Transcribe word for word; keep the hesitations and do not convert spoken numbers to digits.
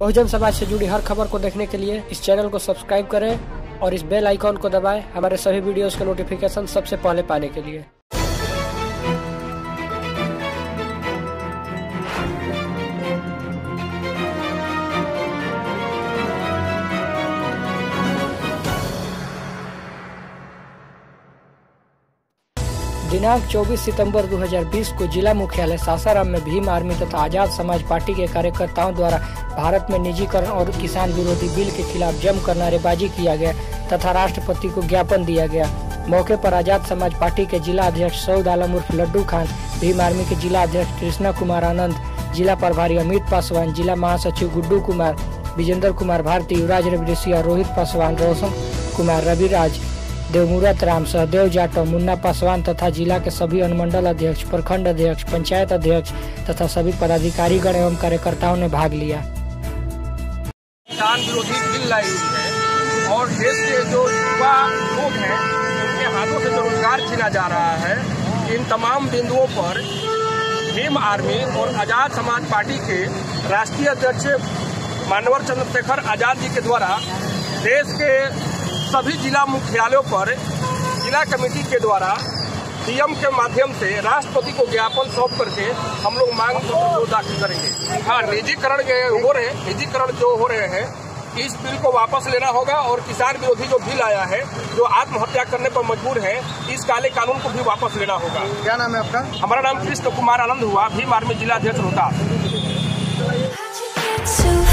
बहुजन समाज से जुड़ी हर खबर को देखने के लिए इस चैनल को सब्सक्राइब करें और इस बेल आइकॉन को दबाएं हमारे सभी वीडियोस के नोटिफिकेशन सबसे पहले पाने के लिए। दिनांक चौबीस सितंबर दो हज़ार बीस को जिला मुख्यालय सासाराम में भीम आर्मी तथा आजाद समाज पार्टी के कार्यकर्ताओं द्वारा भारत में निजीकरण और किसान विरोधी बिल के खिलाफ जमकर नारेबाजी किया गया तथा राष्ट्रपति को ज्ञापन दिया गया। मौके पर आजाद समाज पार्टी के जिला अध्यक्ष सऊद आलम उर्फ लड्डू खान, भीम आर्मी के जिला अध्यक्ष कृष्णा कुमार आनंद, जिला प्रभारी अमित पासवान, जिला महासचिव गुड्डू कुमार, विजेंद्र कुमार भारती, युवराज रविसिया, रोहित पासवान, रोशन कुमार, रविराज, देवमूरत राम, सहदेव जाटव, मुन्ना पासवान तथा जिला के सभी अनुमंडल अध्यक्ष, प्रखंड अध्यक्ष, पंचायत अध्यक्ष तथा सभी पदाधिकारीगण एवं कार्यकर्ताओं ने भाग लिया। किसान विरोधी बिल लाई हुई है और देश के जो युवा लोग हैं उनके हाथों से जो रोजगार छीना जा रहा है, इन तमाम बिंदुओं पर भीम आर्मी और आजाद समाज पार्टी के राष्ट्रीय अध्यक्ष मानवर चंद्रशेखर आजाद जी के द्वारा देश के सभी जिला मुख्यालयों पर जिला कमेटी के द्वारा सीएम के माध्यम से राष्ट्रपति को ज्ञापन सौंप करके हम लोग मांग पत्र दाखिल करेंगे। हाँ, निजीकरण हो रहे निजीकरण जो हो रहे हैं, इस बिल को वापस लेना होगा और किसान विरोधी जो बिल आया है, जो आत्महत्या करने पर मजबूर है, इस काले कानून को भी वापस लेना होगा। क्या नाम है आपका? हमारा नाम कृष्ण कुमार आनंद हुआ, भीम आर्मी जिला अध्यक्ष रोहतास।